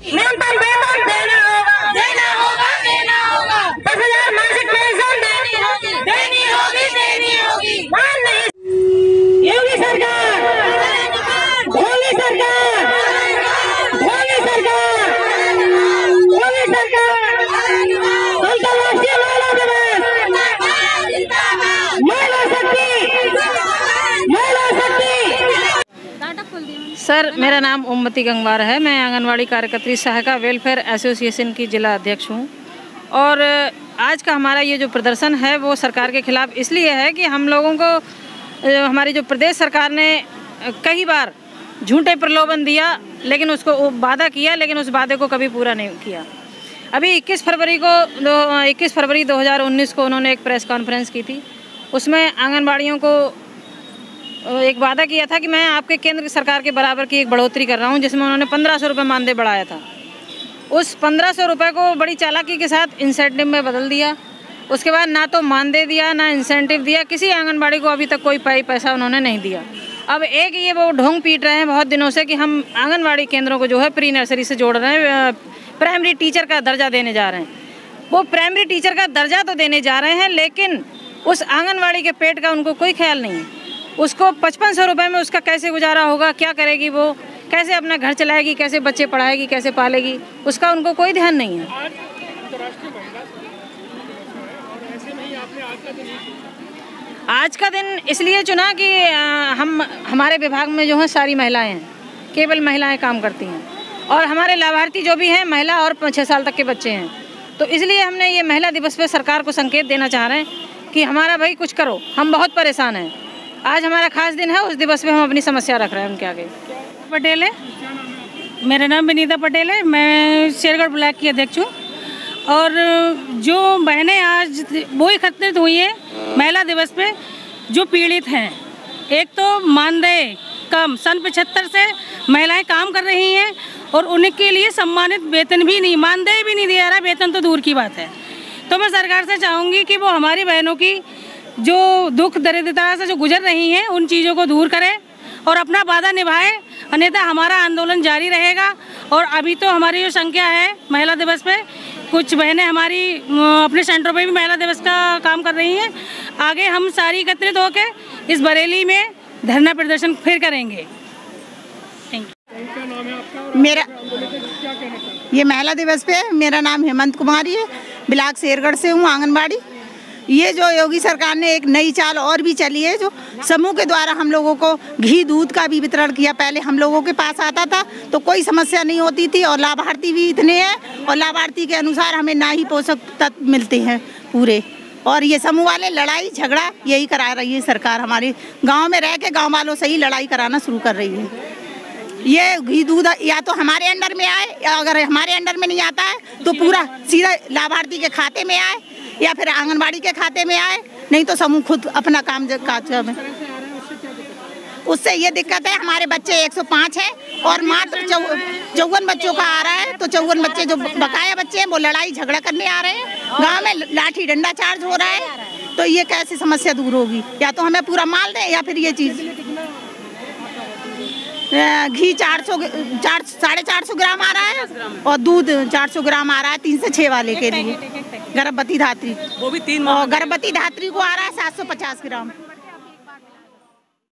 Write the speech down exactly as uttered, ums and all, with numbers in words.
न्यूनतम वेतन देना होगा, देना होगा, देना होगा। दस हजार मासिक पेंशन देनी होगी, देनी होगी, देनी होगी। मान नहीं योगी सरकार, ढोंगी सरकार, ढोंगी सरकार, ढोंगी सरकार। अंतर्राष्ट्रीय महिला दिवस, महिला शक्ति, महिला शक्ति। सर, मेरा नाम ओमवती गंगवार है। मैं आंगनवाड़ी कार्यकर्त्री सहायिका वेलफेयर एसोसिएशन की जिला अध्यक्ष हूँ। और आज का हमारा ये जो प्रदर्शन है वो सरकार के खिलाफ इसलिए है कि हम लोगों को हमारी जो प्रदेश सरकार ने कई बार झूठे प्रलोभन दिया, लेकिन उसको वादा किया, लेकिन उस वादे को कभी पूरा नहीं किया। अभी इक्कीस फरवरी को इक्कीस फरवरी दो हज़ार उन्नीस को उन्होंने एक प्रेस कॉन्फ्रेंस की थी। उसमें आंगनबाड़ियों को एक वादा किया था कि मैं आपके केंद्र सरकार के बराबर की एक बढ़ोतरी कर रहा हूं, जिसमें उन्होंने पंद्रह सौ रुपये मानदेय बढ़ाया था। उस पंद्रह सौ रुपये को बड़ी चालाकी के साथ इंसेंटिव में बदल दिया। उसके बाद ना तो मानदेय दिया, ना इंसेंटिव दिया। किसी आंगनबाड़ी को अभी तक कोई पाई पैसा उन्होंने नहीं दिया। अब एक ये वो ढोंग पीट रहे हैं बहुत दिनों से कि हम आंगनबाड़ी केंद्रों को जो है प्री नर्सरी से जोड़ रहे हैं, प्राइमरी टीचर का दर्जा देने जा रहे हैं। वो प्राइमरी टीचर का दर्जा तो देने जा रहे हैं, लेकिन उस आंगनबाड़ी के पेट का उनको कोई ख्याल नहीं है। उसको पचपन सौ रुपये में उसका कैसे गुजारा होगा, क्या करेगी वो, कैसे अपना घर चलाएगी, कैसे बच्चे पढ़ाएगी, कैसे पालेगी, उसका उनको कोई ध्यान नहीं है। आज अंतर्राष्ट्रीय महिला और ऐसे में ही आपने आज का दिन आज का दिन इसलिए चुना कि हम हमारे विभाग में जो है सारी महिलाएं हैं, केवल महिलाएं काम करती हैं, और हमारे लाभार्थी जो भी हैं महिला और छः साल तक के बच्चे हैं। तो इसलिए हमने ये महिला दिवस पे सरकार को संकेत देना चाह रहे हैं कि हमारा भाई कुछ करो, हम बहुत परेशान हैं। आज हमारा खास दिन है, उस दिवस पे हम अपनी समस्या रख रहे हैं उनके आगे। पटेल है, मेरा नाम विनीता पटेल है, मैं शेरगढ़ ब्लॉक की अध्यक्ष हूँ। और जो बहनें आज वो एकत्रित हुई हैं महिला दिवस पे, जो पीड़ित हैं, एक तो मानदेय कम, सन पचहत्तर से महिलाएं काम कर रही हैं और उनके लिए सम्मानित वेतन भी नहीं, मानदेय भी नहीं दिया रहा, वेतन तो दूर की बात है। तो मैं सरकार से चाहूँगी कि वो हमारी बहनों की जो दुख दरिद्रता से जो गुजर रही हैं उन चीज़ों को दूर करें और अपना वादा निभाए, अन्यथा हमारा आंदोलन जारी रहेगा। और अभी तो हमारी जो संख्या है महिला दिवस पे, कुछ बहनें हमारी अपने सेंटरों पे भी महिला दिवस का काम कर रही हैं। आगे हम सारी एकत्रित होकर इस बरेली में धरना प्रदर्शन फिर करेंगे। Thank you. मेरा ये महिला दिवस पे मेरा नाम हेमंत कुमारी है, ब्लॉक शेरगढ़ से हूँ, आंगनबाड़ी। ये जो योगी सरकार ने एक नई चाल और भी चली है, जो समूह के द्वारा हम लोगों को घी दूध का भी वितरण किया। पहले हम लोगों के पास आता था तो कोई समस्या नहीं होती थी, और लाभार्थी भी इतने हैं, और लाभार्थी के अनुसार हमें ना ही पोषक तत्व मिलते हैं पूरे। और ये समूह वाले लड़ाई झगड़ा यही करा रही है सरकार, हमारे गाँव में रह के गाँव वालों से ही लड़ाई कराना शुरू कर रही है। ये घी दूध या तो हमारे अंडर में आए, या अगर हमारे अंडर में नहीं आता है तो पूरा सीधा लाभार्थी के खाते में आए, या फिर आंगनबाड़ी के खाते में आए, नहीं तो समूह खुद अपना काम काज में। उससे ये दिक्कत है, हमारे बच्चे एक सौ पाँच हैं और मात्र चौवन बच्चों का आ रहा है। तो चौवन बच्चे जो बकाया बच्चे हैं वो लड़ाई झगड़ा करने आ रहे हैं, गांव में लाठी डंडा चार्ज हो रहा है। तो ये कैसे समस्या दूर होगी? या तो हमें पूरा माल दें, या फिर ये चीज़ घी चार सौ चार साढ़े चार सौ ग्राम आ रहा है, और दूध चार सौ ग्राम आ रहा है तीन से छः वाले के लिए। गर्भवती धात्री, वो भी तीन, और गर्भवती धात्री को आ रहा है सात सौ पचास ग्राम।